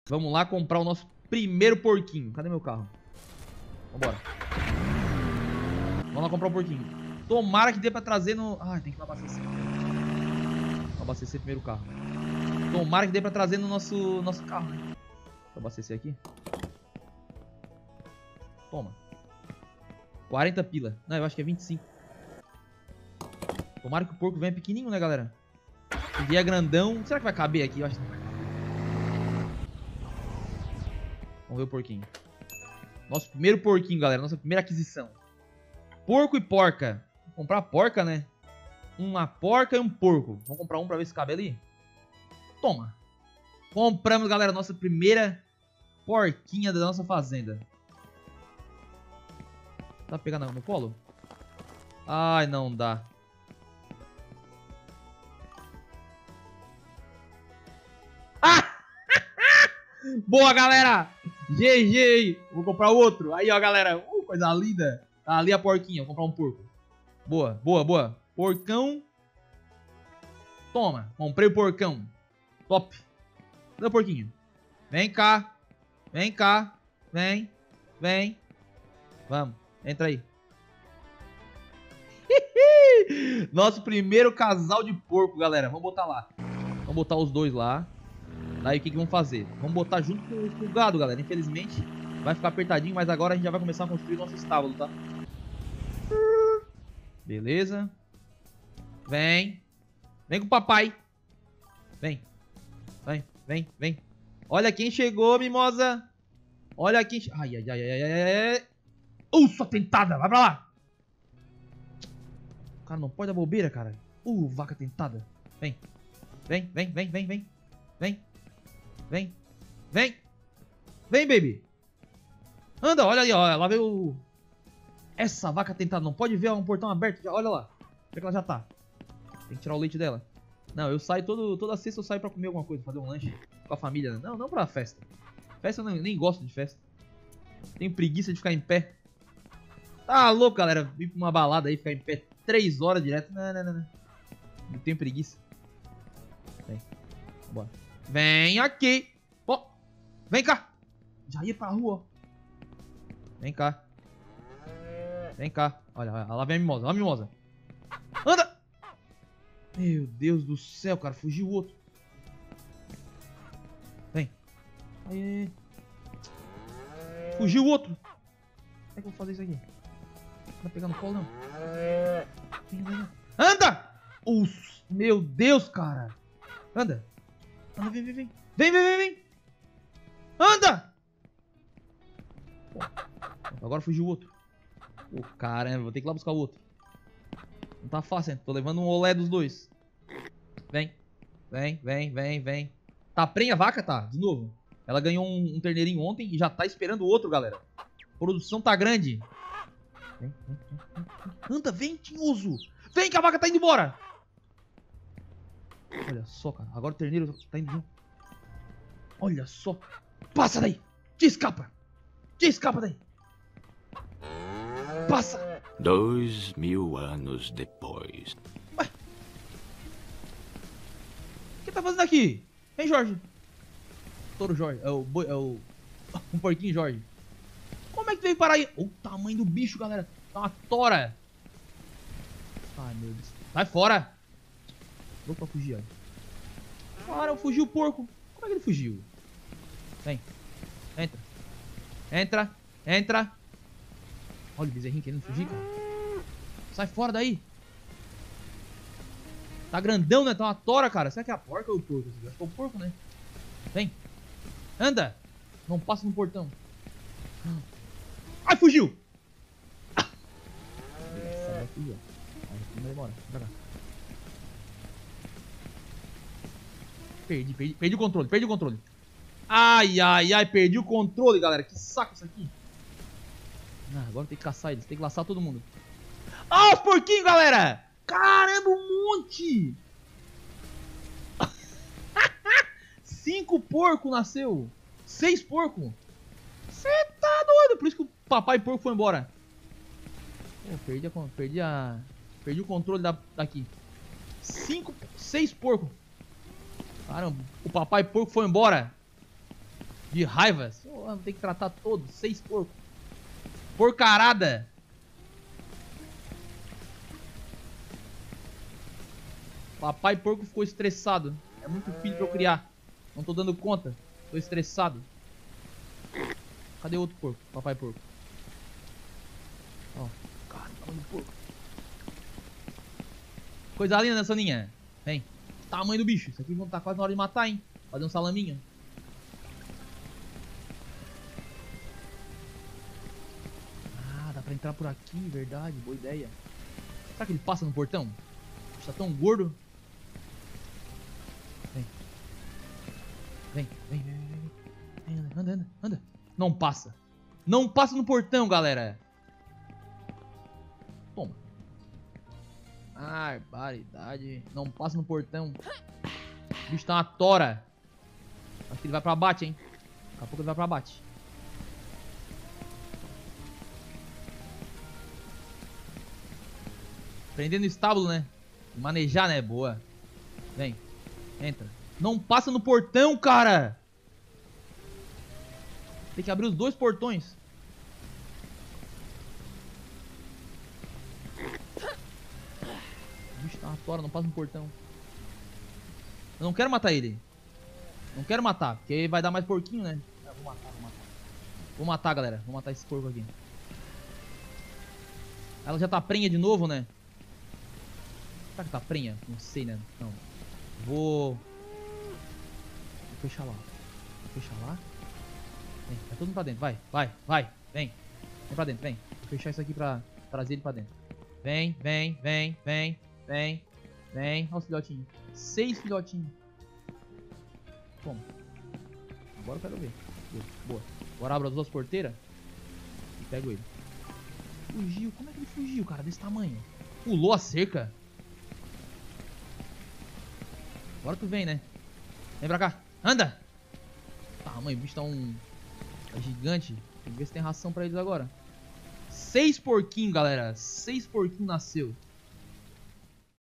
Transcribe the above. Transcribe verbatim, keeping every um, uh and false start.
Vamos lá comprar o nosso primeiro porquinho. Cadê meu carro? Vambora. Vamos lá comprar o porquinho. Tomara que dê pra trazer no... Ah, tem que abastecer. Vou abastecer primeiro o carro. Tomara que dê pra trazer no nosso, nosso carro, né? Deixa eu abastecer aqui. Toma. quarenta pila. Não, eu acho que é vinte e cinco. Tomara que o porco venha pequenininho, né, galera? Se vier grandão... Será que vai caber aqui? Eu acho que não vai caber. Vamos ver o porquinho. Nosso primeiro porquinho, galera. Nossa primeira aquisição. Porco e porca. Vou comprar porca, né? Uma porca e um porco. Vamos comprar um pra ver se cabe ali? Toma. Compramos, galera, nossa primeira porquinha da nossa fazenda. Tá pegando no colo? Ai, não dá. Ah! Boa, galera! G G! Vou comprar outro. Aí, ó, galera. Uh, coisa linda. Tá ali a porquinha. Vou comprar um porco. Boa, boa, boa. Porcão. Toma. Comprei o porcão. Top. Cadê o porquinho? Vem cá. Vem cá. Vem. Vem. Vamos. Entra aí. Nosso primeiro casal de porco, galera. Vamos botar lá. Vamos botar os dois lá. Daí o que, que vamos fazer? Vamos botar junto com, com o gado, galera. Infelizmente vai ficar apertadinho, mas agora a gente já vai começar a construir nosso estábulo, tá? Beleza. Vem. Vem com o papai. Vem. Vem, vem, vem. Olha quem chegou, mimosa. Olha quem... Ai, ai, ai, ai, ai, ai. Uh, sua tentada. Vai pra lá. Cara, não pode dar bobeira, cara. Uh, vaca tentada. Vem. Vem, vem, vem, vem, vem. Vem. Vem. Vem. Vem, baby. Anda, olha ali, ó. Lá veio... Essa vaca tentada. Não pode ver um portão aberto. Olha lá. Onde é que ela já tá? Tem que tirar o leite dela. Não, eu saio todo, toda sexta eu saio pra comer alguma coisa. Fazer um lanche com a família. Né? Não, não pra festa. Festa eu não, nem gosto de festa. Tenho preguiça de ficar em pé. Tá louco, galera. Vim pra uma balada aí, ficar em pé três horas direto. Não, não, não, não. Eu tenho preguiça. Vem. Bora. Vem aqui. Ó. Vem cá. Já ia pra rua, ó. Vem cá. Vem cá. Olha, olha, lá vem a mimosa. Olha a mimosa. Anda. Meu Deus do céu, cara. Fugiu o outro. Vem. Aí. Fugiu o outro. Como é que eu vou fazer isso aqui? Não vai pegar no colo, não. Vem, vem. Anda! Uf, meu Deus, cara. Anda. Anda, vem, vem, vem. Vem, vem, vem, vem. Anda! Pô, agora fugiu o outro. Pô, caramba, vou ter que ir lá buscar o outro. Não tá fácil, hein? Tô levando um olé dos dois. Vem. Vem, vem, vem, vem. Tá prenha a vaca, tá? De novo. Ela ganhou um, um terneirinho ontem e já tá esperando o outro, galera. A produção tá grande. Vem, vem, vem, vem. Anda, vem, tinhoso. Vem que a vaca tá indo embora. Olha só, cara. Agora o terneiro tá indo junto. Olha só. Passa daí. Te escapa. Te escapa daí. Passa. Dois mil anos depois. Ué. O que tá fazendo aqui? Hein, Jorge? Touro Jorge. É o boi. É o. Um porquinho Jorge. Como é que veio parar aí? Olha o tamanho do bicho, galera. Tá uma tora. Ai, meu Deus. Sai fora. Vou pra fugir, ó. Cara, fugiu o porco. Como é que ele fugiu? Vem. Entra. Entra. Entra. Olha o bezerrinho querendo fugir, cara. Sai fora daí. Tá grandão, né? Tá uma tora, cara. Será que é a porca ou o porco? Acho que é o porco, né? Vem. Anda. Não passa no portão. Ai, fugiu. Vai fugir, ó. Vai embora. Pra cá. Perdi, perdi. Perdi o controle. Perdi o controle. Ai, ai, ai. Perdi o controle, galera. Que saco isso aqui. Ah, agora tem que caçar eles. Tem que laçar todo mundo. Ah, os porquinhos, galera. Caramba, um monte. Cinco porcos nasceu. Seis porcos. Você tá doido. Por isso que o papai porco foi embora. Pô, perdi a... Perdi a... Perdi o controle da, daqui. Cinco... Seis porcos. Caramba. O papai porco foi embora. De raiva. Oh, vou ter que tratar todos. Seis porcos. Porcarada. Papai porco ficou estressado. É muito filho pra eu criar. Não tô dando conta. Tô estressado. Cadê o outro porco? Papai porco. Ó. Cara, tamanho do porco. Coisa linda, né, Soninha? Vem. Tamanho do bicho. Isso aqui vão tá quase na hora de matar, hein? Fazer um salaminho. Ah, dá pra entrar por aqui, verdade. Boa ideia. Será que ele passa no portão? Tá tão gordo. Vem. Vem, vem, vem, vem, vem. Anda, anda, anda, anda. Não passa. Não passa no portão, galera. Toma. Barbaridade. Não passa no portão. O bicho tá uma tora. Acho que ele vai pra abate, hein. Daqui a pouco ele vai pra abate. Prender no estábulo, né? Manejar, né? Boa. Vem. Entra. Não passa no portão, cara. Tem que abrir os dois portões. O bicho tá uma tora, não passa no portão. Eu não quero matar ele. Não quero matar, porque vai dar mais porquinho, né? Eu vou matar, vou matar. Vou matar, galera. Vou matar esse porco aqui. Ela já tá prenha de novo, né? Será que tá prenha? Não sei, né? Não. Vou... Vou fechar lá. Vou fechar lá. Vem, vai todo mundo pra dentro. Vai, vai, vai. Vem. Vem pra dentro, vem. Vou fechar isso aqui pra trazer ele pra dentro. Vem, vem, vem, vem, vem, vem. Olha os filhotinhos. Seis filhotinhos. Toma. Agora eu quero ver. Boa, boa. Agora abro as duas porteiras e pego ele. Fugiu. Como é que ele fugiu, cara? Desse tamanho. Pulou a cerca. Agora tu vem, né? Vem pra cá. Anda! Tamanho, o bicho tá um... Tá gigante. Tem que ver se tem ração pra eles agora. Seis porquinhos, galera. Seis porquinhos nasceu.